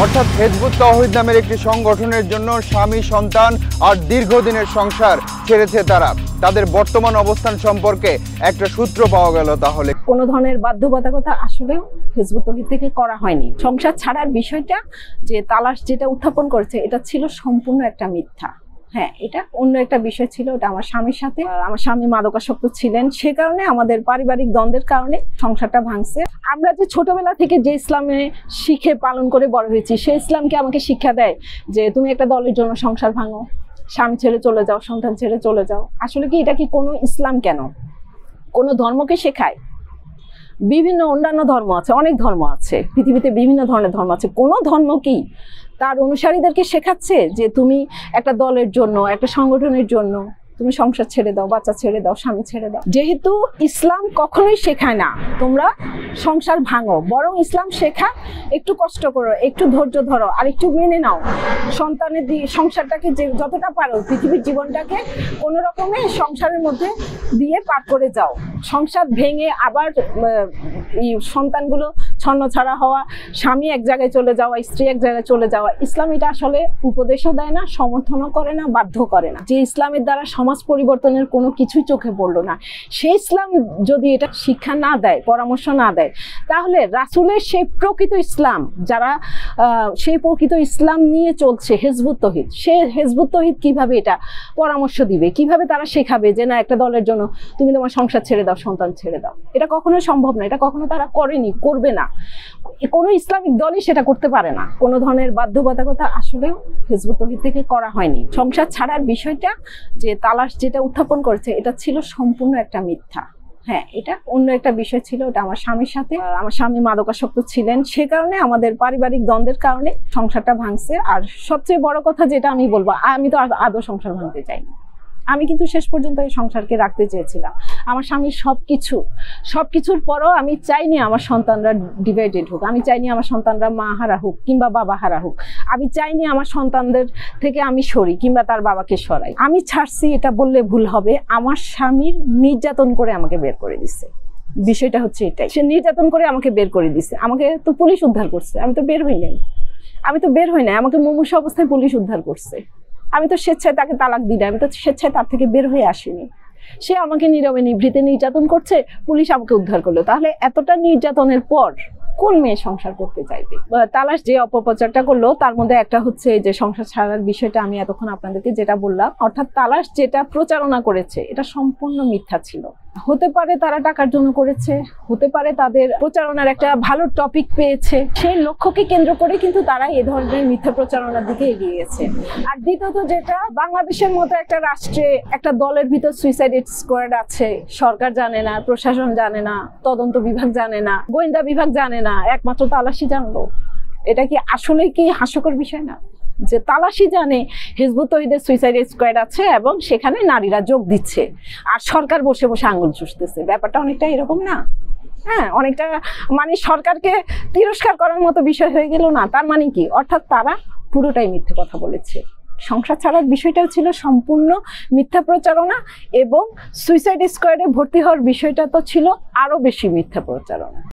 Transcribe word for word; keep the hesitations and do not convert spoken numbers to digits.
অর্থাৎ হিজবুত তাওহীদ নামের একটি সংগঠনের জন্য স্বামী সন্তান আর দীর্ঘদিনের সংসার ছেড়েছে তারা। তাদের বর্তমান অবস্থান সম্পর্কে একটা সূত্র পাওয়া গেল। তাহলে কোনো ধরনের বাধ্যবাধকতা আসলেও হিজবুত তাওহীদ থেকে করা হয়নি। সংসার ছাড়ার বিষয়টা যে তালাশ যেটা উত্থাপন করেছে এটা ছিল সম্পূর্ণ একটা মিথ্যা। হ্যাঁ, এটা অন্য একটা বিষয় ছিল। ওটা আমার স্বামীর সাথে, আমার স্বামী মাদকাসক্ত ছিলেন, সে কারণে আমাদের পারিবারিক দ্বন্দ্বের কারণে সংসারটা ভাঙছে। আমরা যে ছোটবেলা থেকে যে ইসলামে শিখে পালন করে বড় হয়েছি, সেই ইসলামকে আমাকে শিক্ষা দেয় যে তুমি একটা দলের জন্য সংসার ভাঙো, স্বামী ছেড়ে চলে যাও, সন্তান ছেড়ে চলে যাও। আসলে কি এটা কি কোনো ইসলাম কেন কোনো ধর্মকে শেখায়? বিভিন্ন অন্যান্য ধর্ম আছে, অনেক ধর্ম আছে পৃথিবীতে, বিভিন্ন ধরনের ধর্ম আছে। কোনো ধর্ম কি তার অনুসারীদেরকে শেখাচ্ছে যে তুমি একটা দলের জন্য, একটা সংগঠনের জন্য তুমি সংসার ছেড়ে দাও, বাচ্চা ছেড়ে দাও, স্বামী ছেড়ে দাও? যেহেতু ইসলাম কখনোই শেখায় না তোমরা সংসার ভাঙো, বরং ইসলাম শেখায় একটু কষ্ট করো, একটু ধৈর্য ধরো, আর একটু মেনে নাও সন্তানের দিয়ে সংসারটাকে, যে যতটা পারো পৃথিবীর জীবনটাকে কোনো রকমে সংসারের মধ্যে দিয়ে পার করে যাও। সংসার ভেঙে আবার সন্তানগুলো ছন্নছাড়া হওয়া, স্বামী এক জায়গায় চলে যাওয়া, স্ত্রী এক জায়গায় চলে যাওয়া, ইসলাম এটা আসলে উপদেশও দেয় না, সমর্থনও করে না, বাধ্য করে না। যে ইসলামের দ্বারা সমাজ পরিবর্তনের কোনো কিছুই চোখে পড়লো না, সেই ইসলাম যদি এটা শিক্ষা না দেয়, পরামর্শ না দেয়, তাহলে রাসূলের সেই প্রকৃত ইসলাম, যারা সেই প্রকৃত ইসলাম নিয়ে চলছে হিজবুত তাওহীদ, সে হিজবুত তাওহীদ কিভাবে এটা পরামর্শ দিবে, কিভাবে তারা শেখাবে যে না একটা দলের জন্য তুমি তোমার সংসার ছেড়ে দাও, সন্তান ছেড়ে দাও? এটা কখনো সম্ভব না, এটা কখনো তারা করেনি, করবে না। কোনো ইসলামিক দলই সেটা করতে পারে না। কোনো ধরনের বাধ্যবাধকতা আসলেও হিজবুত তাওহীদ থেকে করা হয়নি। সংসার ছাড়ার বিষয়টা যে তালাশ যেটা উত্থাপন করেছে এটা ছিল সম্পূর্ণ একটা মিথ্যা। হ্যাঁ, এটা অন্য একটা বিষয় ছিল। ওটা আমার স্বামীর সাথে, আমার স্বামী মাদকাসক্ত ছিলেন, সে কারণে আমাদের পারিবারিক দ্বন্দ্বের কারণে সংসারটা ভাঙছে। আর সবচেয়ে বড় কথা যেটা আমি বলবো, আমি তো আদৌ সংসার ভাঙতে চাইনি। আমি কিন্তু শেষ পর্যন্ত এই সংসারকে রাখতে চেয়েছিলাম। আমার স্বামীর সবকিছু সবকিছুর পরও আমি চাইনি আমার সন্তানরা ডিভাইডেড হোক, আমি চাইনি আমার সন্তানরা মা হারা হোক কিংবা বাবা হারা হোক, আমি চাইনি আমার সন্তানদের থেকে আমি সরি কিংবা তার বাবাকে সরাই। আমি ছাড়ছি এটা বললে ভুল হবে, আমার স্বামীর নির্যাতন করে আমাকে বের করে দিচ্ছে। বিষয়টা হচ্ছে এটাই, সে নির্যাতন করে আমাকে বের করে দিচ্ছে। আমাকে তো পুলিশ উদ্ধার করছে, আমি তো বের হই নাই, আমি তো বের হই নাই, আমাকে মুমূর্ষ অবস্থায় পুলিশ উদ্ধার করছে। আমি তো স্বেচ্ছায় তাকে তালাক দিই না, আমি তো স্বেচ্ছায় তার থেকে বের হয়ে আসিনি। সে আমাকে নীরবে নিভৃতে নির্যাতন করছে, পুলিশ আমাকে উদ্ধার করলো। তাহলে এতটা নির্যাতনের পর কোন মেয়ে সংসার করতে চাইবে? তালাশ যে অপপ্রচারটা করলো তার মধ্যে একটা হচ্ছে যে সংসার ছাড়ার বিষয়টা আমি এতক্ষণ আপনাদেরকে যেটা বললাম, অর্থাৎ তালাশ যেটা প্রচারণা করেছে এটা সম্পূর্ণ মিথ্যা ছিল। হতে পারে তারা টাকার জন্য করেছে, হতে পারে তাদের প্রচারণার একটা ভালো টপিক পেয়েছে, সেই লক্ষ্যকে কেন্দ্র করে কিন্তু তারা এ ধরনের মিথ্যা প্রচারণার দিকে এগিয়ে গেছে। আর দ্বিতীয়ত যেটা, বাংলাদেশের মতো একটা রাষ্ট্রে একটা দলের ভিতর সুইসাইড স্কোয়াড আছে, সরকার জানে না, প্রশাসন জানে না, তদন্ত বিভাগ জানে না, গোয়েন্দা বিভাগ জানে না, একমাত্র তালাশি জানলো। এটা কি আসলে কি হাস্যকর বিষয় না যে তালাশি জানে হিজবুত তাওহীদের সুইসাইড স্কোয়াড আছে এবং সেখানে নারীরা যোগ দিচ্ছে, আর সরকার বসে বসে আঙুল চুষতেছে? ব্যাপারটা অনেকটা এরকম না? হ্যাঁ, অনেকটা মানে সরকারকে তিরস্কার করার মতো বিষয় হয়ে গেল না? তার মানে কি, অর্থাৎ তারা পুরোটাই মিথ্যে কথা বলেছে। সংসার ছাড়ার বিষয়টাও ছিল সম্পূর্ণ মিথ্যা প্রচারণা, এবং সুইসাইড স্কোয়াডে ভর্তি হওয়ার বিষয়টা তো ছিল আরো বেশি মিথ্যা প্রচারণা।